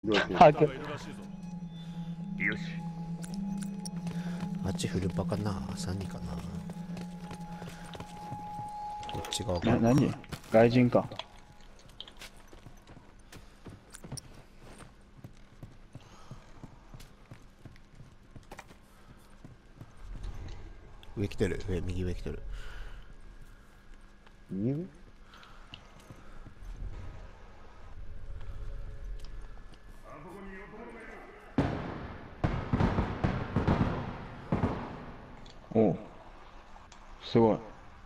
ハーケ。 よし。 あっちフルパかな、3人かな。こっち側か。 何外人か。 上来てる、右上来てる。 右上？ おう、すごい。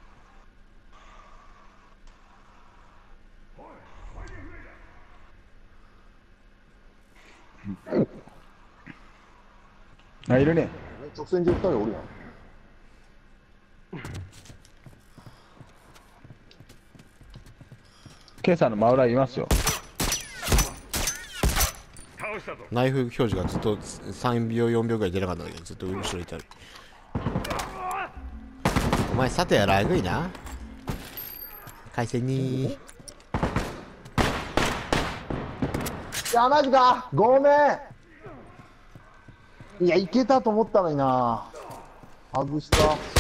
あ、いるね。 直線で2人おるやん。 ケイさんの真裏いますよ。 倒したぞ。 ナイフ表示がずっと3秒4秒ぐらい出なかったんだけど、ずっと後ろにいたり。お前さてはラグいな。回線にいや、マジかごめん。いや、いけたと思ったのにな。外した。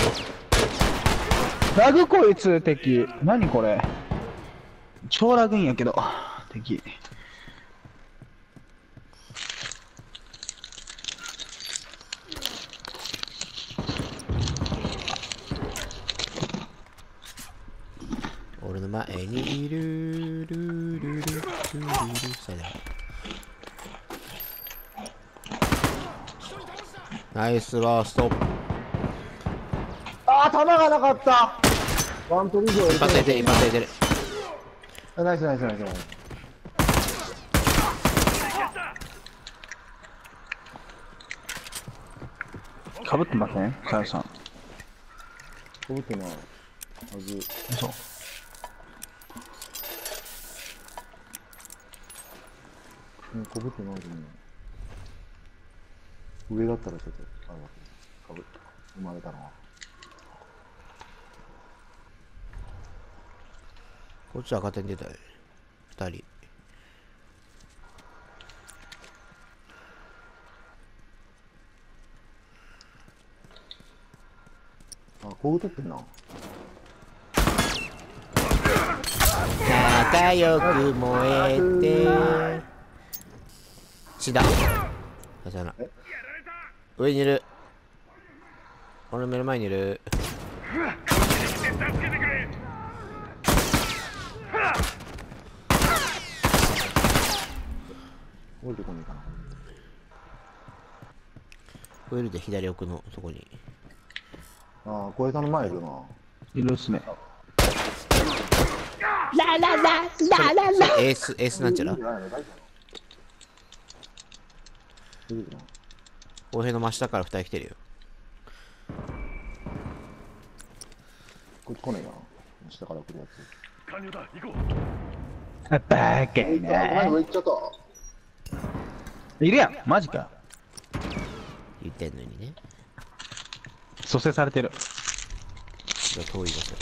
ラグこいつ敵。何これ。超ラグいんやけど敵。 俺の前にいるルルルルルルルさあナイスバースト。 あー、弾がなかった。ワントリ以上一発で出る、一発で出る。 ナイスナイスナイスナイス。 かぶってませんかよさん。 飛ぶってな。はず。 そう。 飛ぶってないと思う。上だったらちょっと、あれだかぶ生まれたのは。 こっち赤点出たよ。2人。 あ、こう取ってんな。 仲良く燃えて死んだ。さよなら。上にいる。俺の目の前にいる。 降りてこねえかな。 ウェルで左奥のとこに。 ああ、小江さんの前いるな。 いるっすね。 ララララララエースなんちゃら。公平の真下から2人来てるよ。 こっち来ねえかな。下から来るやつ。 加入だ、行こバカ前な。 上行っちゃった。 いるやん、マジか。 言ってんのにね。 蘇生されてる。 遠い場所。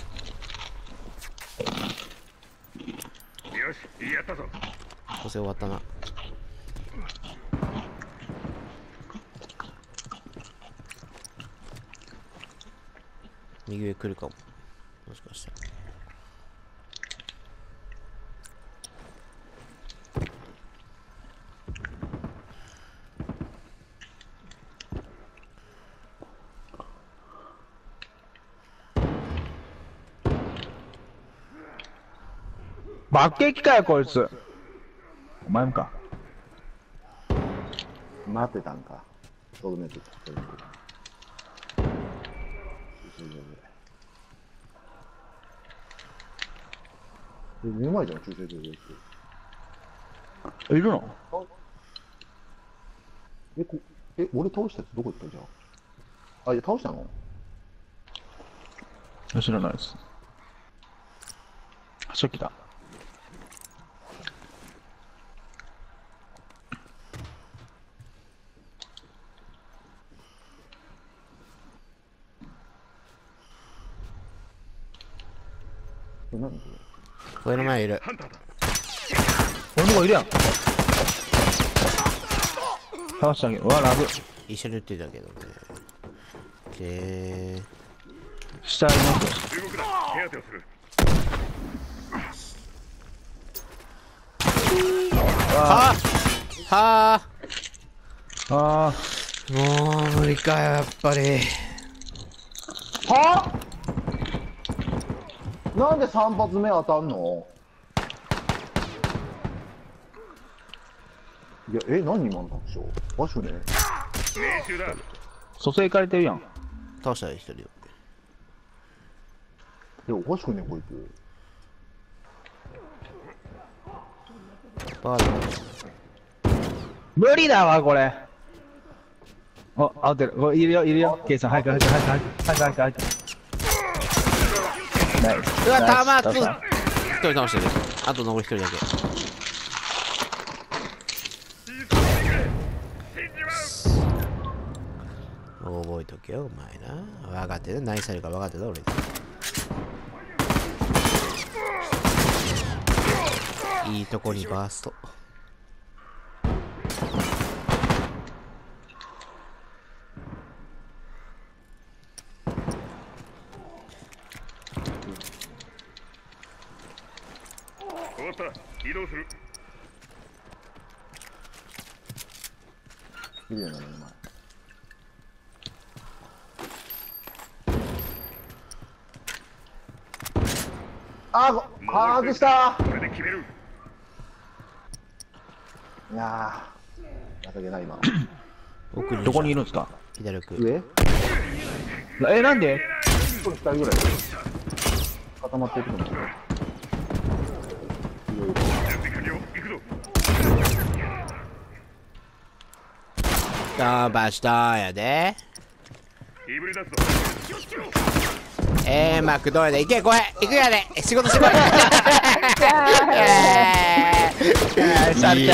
う。よし、やったぞ。 補正終わったな。右上来るかも。もしかしたら。 爆撃かよこいつ。お前もか。 待ってたんか。とどめてた。目の前じゃん、駐車場で。 いるの？ 俺倒したやつどこ行ったじゃん。あ、いや、倒したの？ 知らないです。初期だ。 何これ？ これの前いる。 俺のとこいるやん。 倒してあげる。うわ、ラグ。 一緒に撃ってたけどね。で、 下ありますよ。 動くな。手当てをする。 はあはああもう無理かよ、やっぱり。 はなんで3発目当たんの？いや、何今の特徴わしね。 命中だ。 あ、蘇生行かれてるやん。 倒したら一人よ。 いや、おかしくねこいつ。 バー無理だわ、これ。あ、合ってる。これいるよ、いるよ。ケイさん、早く、早く、早く、早く、早く、早く。ナイス。 うわ、たまナイス一人倒してる。あと残り一人だけ。覚えとけよ、お前な。分かってる。何されるか分かってる、俺。いいとこにバースト。 終わった。移動する。 綺麗なの、お前。外したこれで決める。 いやー、情けない今。 奥にどこにいるんですか？ 左奥。 上なんで 1人2人ぐらい固まってると思う。 準備完了。行くぞ。 ダーバシターやで。 いぶり出すぞ。 マクドナルド行け、これ行くやで。仕事してこい。 サルケ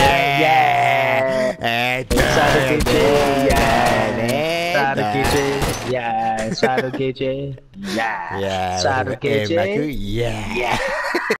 チェ、 イエーイ。